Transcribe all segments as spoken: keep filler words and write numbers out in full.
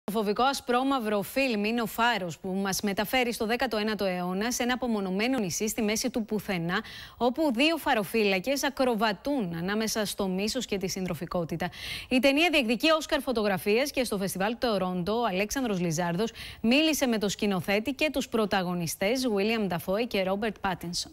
Το φοβικό ασπρόμαυρο φιλμ είναι ο φάρος που μας μεταφέρει στο δέκατο ένατο αιώνα σε ένα απομονωμένο νησί στη μέση του πουθενά, όπου δύο φαροφύλακες ακροβατούν ανάμεσα στο μίσος και τη συντροφικότητα. Η ταινία διεκδικεί Όσκαρ φωτογραφίας και στο φεστιβάλ του Τορόντο ο Αλέξανδρος Λιζάρδος μίλησε με τον σκηνοθέτη και τους πρωταγωνιστές Βίλιαμ Νταφόι και Ρόμπερτ Πάτινσον.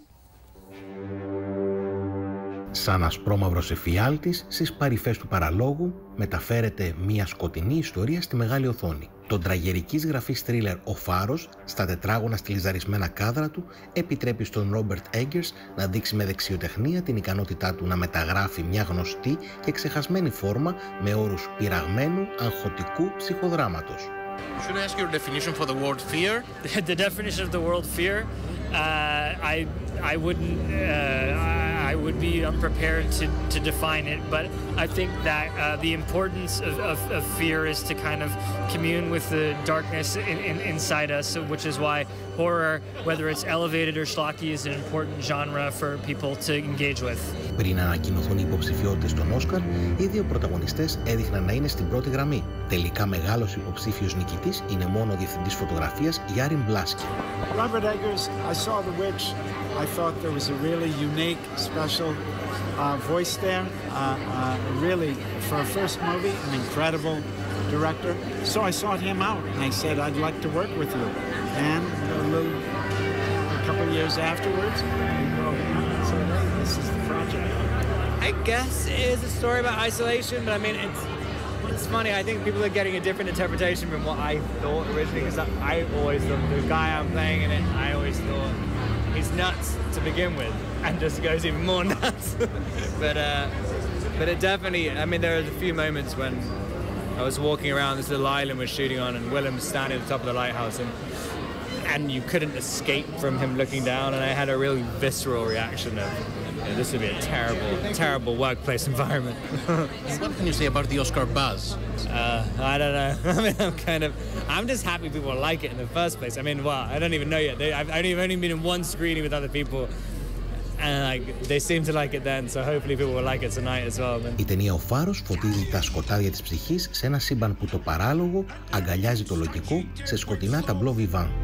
Σαν ασπρόμαυρος εφιάλτης στις παρυφές του παραλόγου μεταφέρεται μια σκοτεινή ιστορία στη μεγάλη οθόνη. Το τραγερικής γραφής θρίλερ «Ο Φάρος», στα τετράγωνα στυλιζαρισμένα κάδρα του, επιτρέπει στον Ρόμπερτ Έγκερς να δείξει με δεξιοτεχνία την ικανότητά του να μεταγράφει μια γνωστή και ξεχασμένη φόρμα με όρους πειραγμένου, αγχωτικού ψυχοδράματος. Should I ask your definition for the word fear? The definition of the word fear, uh, I I wouldn't uh, I would be unprepared to to define it, but I think that uh, the importance of, of, of fear is to kind of commune with the darkness in, in, inside us, which is why horror, whether it's elevated or schlocky, is an important genre for people to engage with. Πριν ανακοινωθούν οι υποψηφιότητες των Όσκαρ, οι δύο πρωταγωνιστές έδειχναν να είναι στην πρώτη γραμμή. Τελικά μεγάλος υποψήφιος νικητής είναι μόνο ο διευθυντής φωτογραφίας Γιάριν Μπλάσκι. Robert Eggers, I saw The Witch. I thought there was a really unique, special uh, voice there. Uh, uh, really, for a first movie, an incredible director. So I sought him out, and I said, I'd like to work with you. And a, little, a couple of years afterwards, we called him up and said, hey, this is the project. I guess it is a story about isolation, but I mean, it's it's funny. I think people are getting a different interpretation from what I thought originally, because I always thought the guy I'm playing in it, I always thought he's nuts to begin with, and just goes even more nuts. but uh, but it definitely, I mean, there are a few moments when I was walking around this little island we're shooting on, and Willem's standing at the top of the lighthouse, and and you couldn't escape from him looking down, and I had a really visceral reaction of, you know, this would be a terrible, terrible workplace environment. What can you say about the Oscar buzz? Uh, I don't know. I mean, I'm kind of, I'm just happy people like it in the first place. I mean, well, I don't even know yet. They, I've only, only been in one screening with other people, and like they seem to like it then. So hopefully people will like it tonight as well. Η ταινία «Ο Φάρος» φωτίζει τα σκοτάδια της ψυχής σε ένα σύμπαν που το παράλογο αγκαλιάζει το λογικό σε σκοτεινά ταμπλό βιβάν.